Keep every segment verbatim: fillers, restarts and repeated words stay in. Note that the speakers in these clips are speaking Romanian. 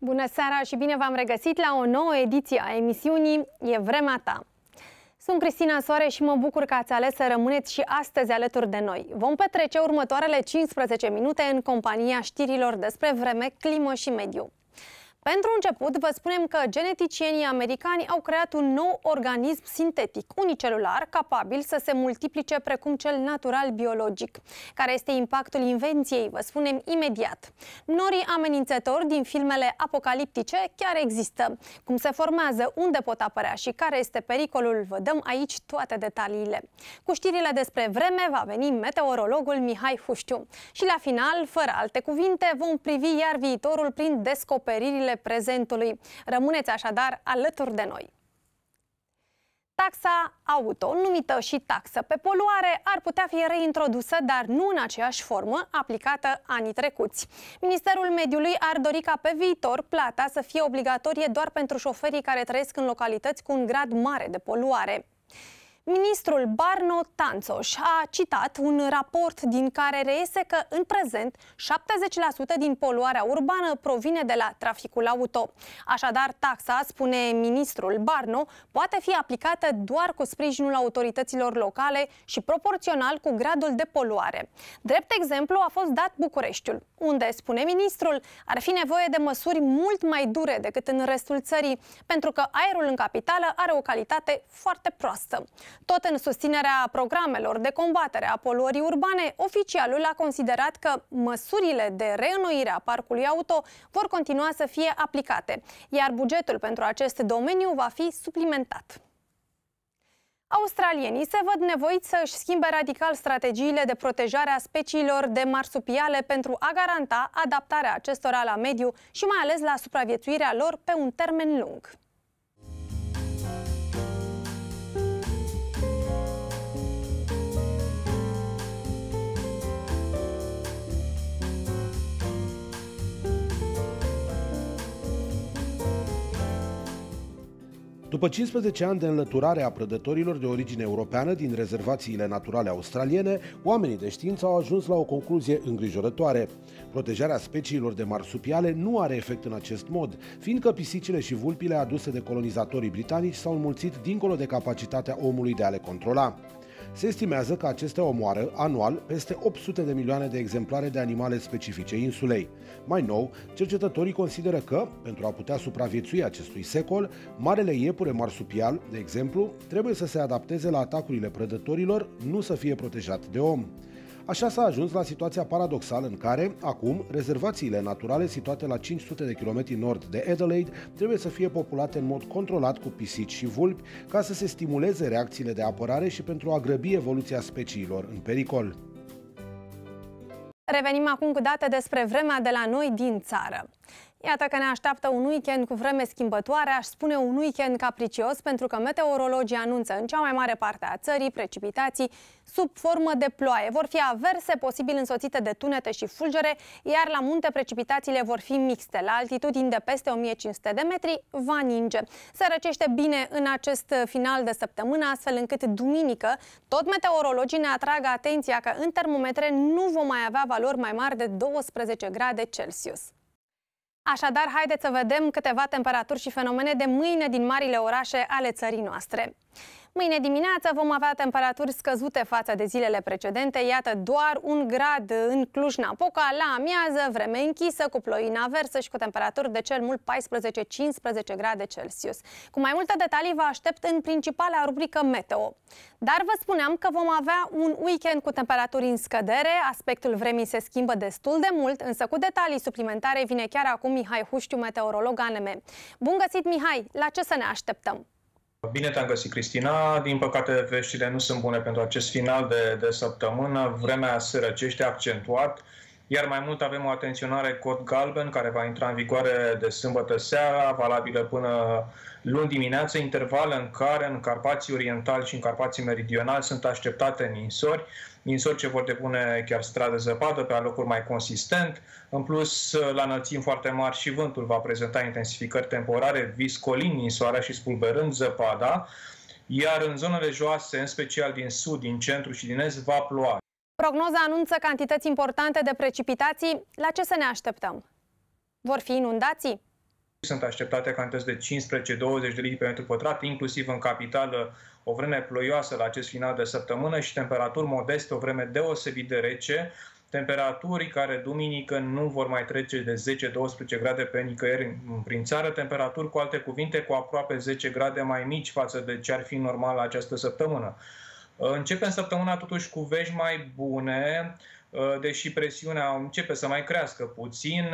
Bună seara și bine v-am regăsit la o nouă ediție a emisiunii E Vremea Ta. Sunt Cristina Soare și mă bucur că ați ales să rămâneți și astăzi alături de noi. Vom petrece următoarele cincisprezece minute în compania știrilor despre vreme, climă și mediu. Pentru început, vă spunem că geneticienii americani au creat un nou organism sintetic, unicelular, capabil să se multiplice precum cel natural biologic. Care este impactul invenției? Vă spunem imediat. Norii amenințători din filmele apocaliptice chiar există. Cum se formează, unde pot apărea și care este pericolul, vă dăm aici toate detaliile. Cu știrile despre vreme va veni meteorologul Mihai Huștiu. Și la final, fără alte cuvinte, vom privi iar viitorul prin descoperirile prezentului. Rămâneți așadar alături de noi. Taxa auto, numită și taxă pe poluare, ar putea fi reintrodusă, dar nu în aceeași formă aplicată anii trecuți. Ministerul Mediului ar dori ca pe viitor plata să fie obligatorie doar pentru șoferii care trăiesc în localități cu un grad mare de poluare. Ministrul Barno Tanțoș a citat un raport din care reiese că în prezent șaptezeci la sută din poluarea urbană provine de la traficul auto. Așadar, taxa, spune ministrul Barno, poate fi aplicată doar cu sprijinul autorităților locale și proporțional cu gradul de poluare. Drept exemplu a fost dat Bucureștiul, unde, spune ministrul, ar fi nevoie de măsuri mult mai dure decât în restul țării, pentru că aerul în capitală are o calitate foarte proastă. Tot în susținerea programelor de combatere a poluării urbane, oficialul a considerat că măsurile de reînnoire a parcului auto vor continua să fie aplicate, iar bugetul pentru acest domeniu va fi suplimentat. Australienii se văd nevoiți să își schimbe radical strategiile de protejare a speciilor de marsupiale pentru a garanta adaptarea acestora la mediu și mai ales la supraviețuirea lor pe un termen lung. După cincisprezece ani de înlăturare a prădătorilor de origine europeană din rezervațiile naturale australiene, oamenii de știință au ajuns la o concluzie îngrijorătoare. Protejarea speciilor de marsupiale nu are efect în acest mod, fiindcă pisicile și vulpile aduse de colonizatorii britanici s-au înmulțit dincolo de capacitatea omului de a le controla. Se estimează că acestea omoară anual peste opt sute de milioane de exemplare de animale specifice insulei. Mai nou, cercetătorii consideră că, pentru a putea supraviețui acestui secol, marele iepure marsupial, de exemplu, trebuie să se adapteze la atacurile prădătorilor, nu să fie protejat de om. Așa s-a ajuns la situația paradoxală în care, acum, rezervațiile naturale situate la cinci sute de kilometri nord de Adelaide trebuie să fie populate în mod controlat cu pisici și vulpi ca să se stimuleze reacțiile de apărare și pentru a grăbi evoluția speciilor în pericol. Revenim acum cu date despre vremea de la noi din țară. Iată că ne așteaptă un weekend cu vreme schimbătoare, aș spune un weekend capricios, pentru că meteorologii anunță în cea mai mare parte a țării precipitații sub formă de ploaie. Vor fi averse, posibil însoțite de tunete și fulgere, iar la munte precipitațiile vor fi mixte. La altitudini de peste o mie cinci sute de metri va ninge. Se răcește bine în acest final de săptămână, astfel încât duminică tot meteorologii ne atrag atenția că în termometre nu vom mai avea valori mai mari de douăsprezece grade Celsius. Așadar, haideți să vedem câteva temperaturi și fenomene de mâine din marile orașe ale țării noastre. Mâine dimineață vom avea temperaturi scăzute față de zilele precedente, iată doar un grad în Cluj-Napoca, la amiază, vreme închisă, cu ploi în aversă și cu temperaturi de cel mult paisprezece cincisprezece grade Celsius. Cu mai multe detalii vă aștept în principala rubrică Meteo. Dar vă spuneam că vom avea un weekend cu temperaturi în scădere, aspectul vremii se schimbă destul de mult, însă cu detalii suplimentare vine chiar acum Mihai Huștiu, meteorolog A N M. Bun găsit, Mihai! La ce să ne așteptăm? Bine te-am găsit, Cristina. Din păcate, veștile nu sunt bune pentru acest final de, de săptămână. Vremea se răcește accentuat, iar mai mult avem o atenționare cod galben care va intra în vigoare de sâmbătă seara, valabilă până luni dimineață, interval în care în Carpații Orientali și în Carpații Meridionali sunt așteptate ninsori, ninsori ce vor depune chiar stradă zăpadă pe alocuri mai consistent. În plus, la înălțimi foarte mari și vântul va prezenta intensificări temporare, viscolind ninsoarea și spulberând zăpada, iar în zonele joase, în special din sud, din centru și din est, va ploua. Prognoza anunță cantități importante de precipitații. La ce să ne așteptăm? Vor fi inundații? Sunt așteptate cantități de cincisprezece douăzeci de litri pe metru pătrat, inclusiv în capitală o vreme ploioasă la acest final de săptămână și temperaturi modeste, o vreme deosebit de rece, temperaturi care duminică nu vor mai trece de zece douăsprezece grade pe nicăieri prin țară, temperaturi, cu alte cuvinte, cu aproape zece grade mai mici față de ce ar fi normal la această săptămână. Începem săptămâna totuși cu vești mai bune, deși presiunea începe să mai crească puțin,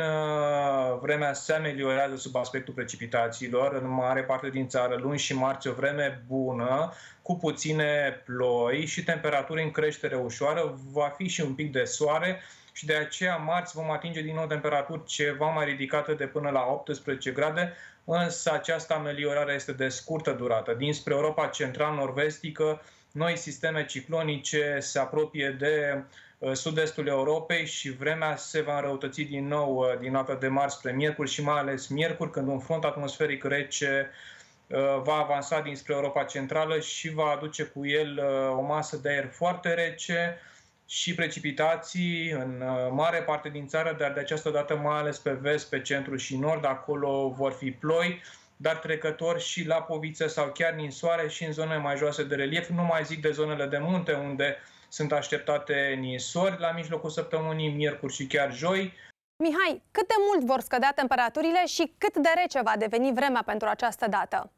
vremea se ameliorează sub aspectul precipitațiilor în mare parte din țară, luni și marți o vreme bună, cu puține ploi și temperaturi în creștere ușoară, va fi și un pic de soare și de aceea marți vom atinge din nou temperaturi ceva mai ridicate de până la optsprezece grade, însă această ameliorare este de scurtă durată. Dinspre Europa central-nord-vestică, noi sisteme ciclonice se apropie de sud-estul Europei și vremea se va înrăutăți din nou din data de marți spre miercuri și mai ales miercuri, când un front atmosferic rece va avansa dinspre Europa Centrală și va aduce cu el o masă de aer foarte rece și precipitații în mare parte din țară, dar de această dată mai ales pe vest, pe centru și nord, acolo vor fi ploi, dar trecători și la poviță sau chiar ninsoare și în zone mai joase de relief. Nu mai zic de zonele de munte, unde sunt așteptate ninsori la mijlocul săptămânii, miercuri și chiar joi. Mihai, cât de mult vor scădea temperaturile și cât de rece va deveni vremea pentru această dată?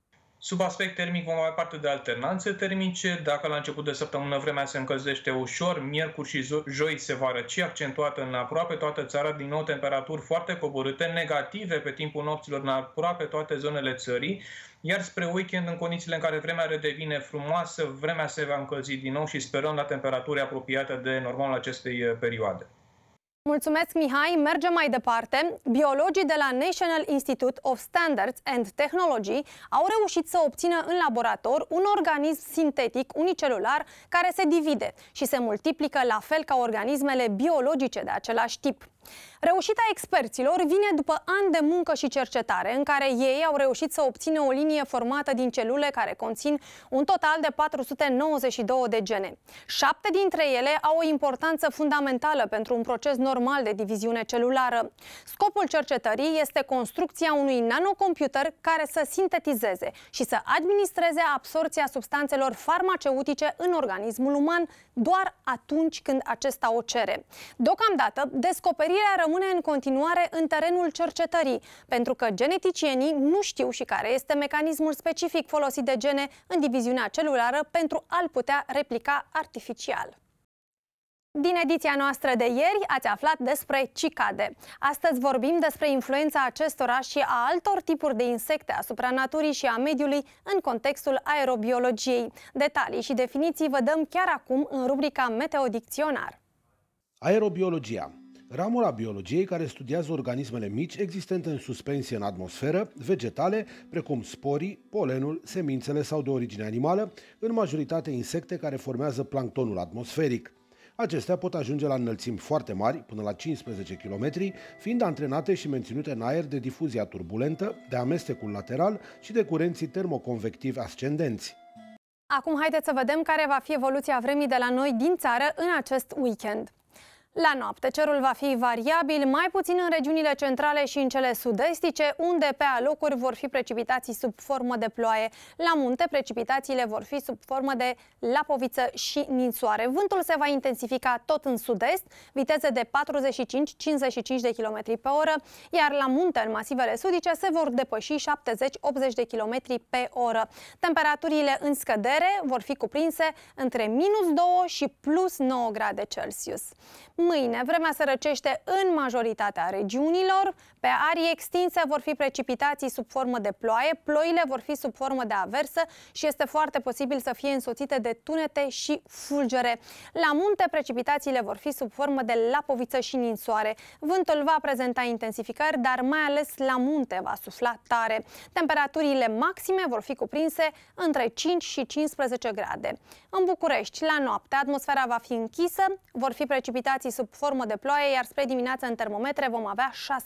Sub aspect termic vom avea parte de alternanțe termice. Dacă la început de săptămână vremea se încălzește ușor, miercuri și joi se va răci accentuată în aproape toată țara, din nou temperaturi foarte coborâte, negative pe timpul nopților în aproape toate zonele țării, iar spre weekend, în condițiile în care vremea redevine frumoasă, vremea se va încălzi din nou și sperăm la temperaturi apropiate de normalul acestei perioade. Mulțumesc, Mihai. Mergem mai departe. Biologii de la National Institute of Standards and Technology au reușit să obțină în laborator un organism sintetic unicelular care se divide și se multiplică la fel ca organismele biologice de același tip. Reușita experților vine după ani de muncă și cercetare, în care ei au reușit să obțină o linie formată din celule care conțin un total de patru sute nouăzeci și două de gene. Șapte dintre ele au o importanță fundamentală pentru un proces normal de diviziune celulară. Scopul cercetării este construcția unui nanocomputer care să sintetizeze și să administreze absorbția substanțelor farmaceutice în organismul uman doar atunci când acesta o cere. Deocamdată, descoperirea rămâne în continuare în terenul cercetării, pentru că geneticienii nu știu și care este mecanismul specific folosit de gene în diviziunea celulară pentru a-l putea replica artificial. Din ediția noastră de ieri ați aflat despre cicade. Astăzi vorbim despre influența acestora și a altor tipuri de insecte asupra naturii și a mediului în contextul aerobiologiei. Detalii și definiții vă dăm chiar acum în rubrica Meteodicționar. Aerobiologia. Ramura biologiei care studiază organismele mici existente în suspensie în atmosferă, vegetale, precum sporii, polenul, semințele sau de origine animală, în majoritate insecte care formează planctonul atmosferic. Acestea pot ajunge la înălțimi foarte mari, până la cincisprezece kilometri, fiind antrenate și menținute în aer de difuzia turbulentă, de amestecul lateral și de curenții termoconvectivi ascendenți. Acum haideți să vedem care va fi evoluția vremii de la noi din țară în acest weekend. La noapte, cerul va fi variabil, mai puțin în regiunile centrale și în cele sud-estice, unde pe alocuri vor fi precipitații sub formă de ploaie. La munte, precipitațiile vor fi sub formă de lapoviță și ninsoare. Vântul se va intensifica tot în sud-est, viteze de patruzeci și cinci - cincizeci și cinci de kilometri pe oră, iar la munte, în masivele sudice, se vor depăși șaptezeci - optzeci de kilometri pe oră. Temperaturile în scădere vor fi cuprinse între minus doi și plus nouă grade Celsius. Mâine, vremea se răcește în majoritatea regiunilor. Pe arii extinse vor fi precipitații sub formă de ploaie, ploile vor fi sub formă de aversă și este foarte posibil să fie însoțite de tunete și fulgere. La munte, precipitațiile vor fi sub formă de lapoviță și ninsoare. Vântul va prezenta intensificări, dar mai ales la munte va sufla tare. Temperaturile maxime vor fi cuprinse între cinci și cincisprezece grade. În București, la noapte, atmosfera va fi închisă, vor fi precipitații sub formă de ploaie, iar spre dimineață în termometre vom avea șase grade.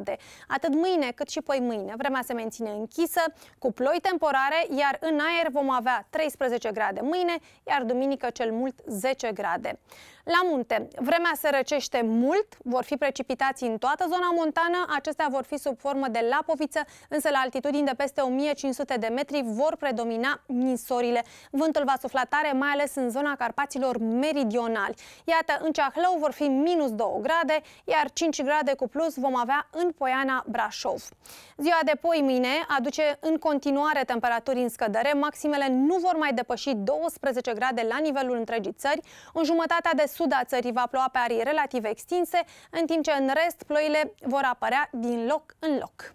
grade. Atât mâine cât și poi mâine. Vremea se menține închisă, cu ploi temporare, iar în aer vom avea treisprezece grade mâine, iar duminică cel mult zece grade. La munte, vremea se răcește mult, vor fi precipitații în toată zona montană, acestea vor fi sub formă de lapoviță, însă la altitudini de peste o mie cinci sute de metri vor predomina ninsorile. Vântul va sufla tare, mai ales în zona Carpaților meridionali. Iată, în Ceahlău vor fi minus două grade, iar cinci grade cu plus vom avea în Poiana, Brașov. Ziua de poi mâine aduce în continuare temperaturi în scădere, maximele nu vor mai depăși douăsprezece grade la nivelul întregii țări. În jumătatea de sud a țării va ploua pe arii relativ extinse, în timp ce în rest ploile vor apărea din loc în loc.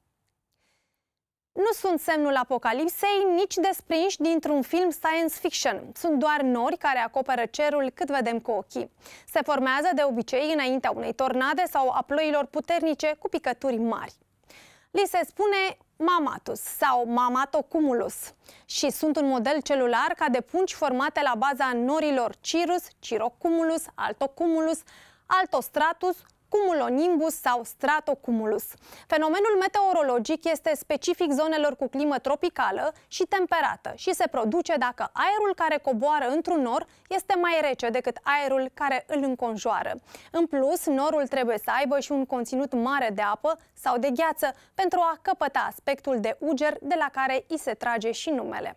Nu sunt semnul apocalipsei, nici desprinși dintr-un film science fiction. Sunt doar nori care acoperă cerul cât vedem cu ochii. Se formează de obicei înaintea unei tornade sau a ploilor puternice cu picături mari. Li se spune mammatus sau mammatocumulus și sunt un model celular ca de pungi formate la baza norilor cirrus, cirrocumulus, altocumulus, altostratus, cumulonimbus sau stratocumulus. Fenomenul meteorologic este specific zonelor cu climă tropicală și temperată și se produce dacă aerul care coboară într-un nor este mai rece decât aerul care îl înconjoară. În plus, norul trebuie să aibă și un conținut mare de apă sau de gheață pentru a căpăta aspectul de uger de la care îi se trage și numele.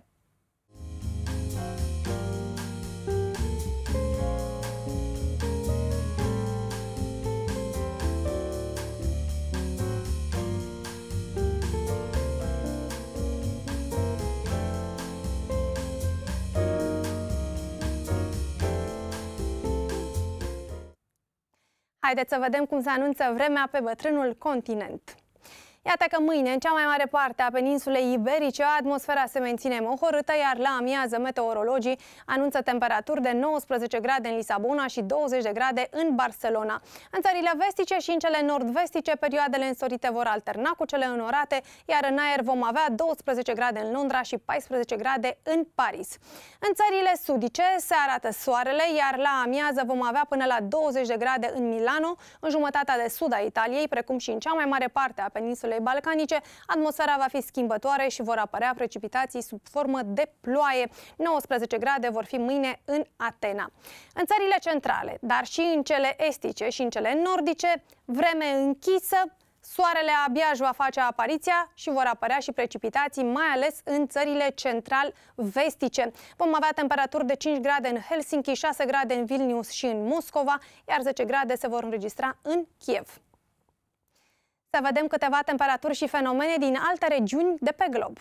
Haideți să vedem cum se anunță vremea pe bătrânul continent. Iată că mâine, în cea mai mare parte a peninsulei iberice, atmosfera se menține mohorâtă, iar la amiază meteorologii anunță temperaturi de nouăsprezece grade în Lisabona și douăzeci de grade în Barcelona. În țările vestice și în cele nord-vestice, perioadele însorite vor alterna cu cele înorate, iar în aer vom avea douăsprezece grade în Londra și paisprezece grade în Paris. În țările sudice se arată soarele, iar la amiază vom avea până la douăzeci de grade în Milano, în jumătatea de sud a Italiei, precum și în cea mai mare parte a peninsulei balcanice, atmosfera va fi schimbătoare și vor apărea precipitații sub formă de ploaie. nouăsprezece grade vor fi mâine în Atena. În țările centrale, dar și în cele estice și în cele nordice, vreme închisă, soarele abia își va face apariția și vor apărea și precipitații, mai ales în țările central-vestice. Vom avea temperaturi de cinci grade în Helsinki, șase grade în Vilnius și în Moscova, iar zece grade se vor înregistra în Kiev. Să vedem câteva temperaturi și fenomene din alte regiuni de pe glob.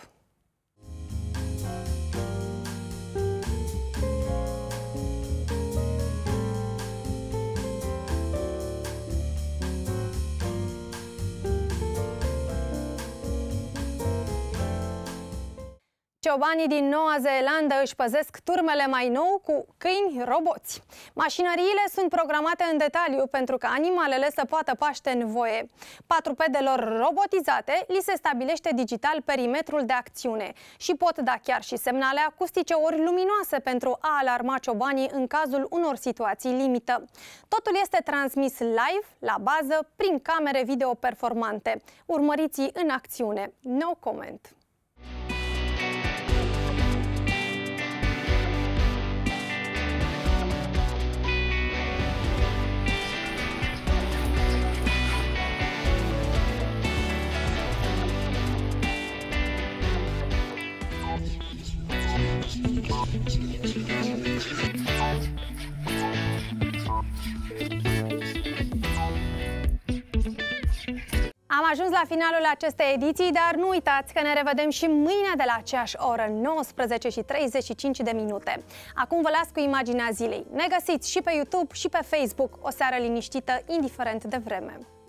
Ciobanii din Noua Zeelandă își păzesc turmele mai nou cu câini roboți. Mașinăriile sunt programate în detaliu pentru ca animalele să poată paște în voie. Patrupedelor robotizate li se stabilește digital perimetrul de acțiune și pot da chiar și semnale acustice ori luminoase pentru a alarma ciobanii în cazul unor situații limită. Totul este transmis live, la bază, prin camere video performante. Urmăriți-i în acțiune. No comment. Am ajuns la finalul acestei ediții, dar nu uitați că ne revedem și mâine de la aceeași oră, nouăsprezece și treizeci și cinci de minute. Acum vă las cu imaginea zilei. Ne găsiți și pe YouTube și pe Facebook. O seară liniștită, indiferent de vreme.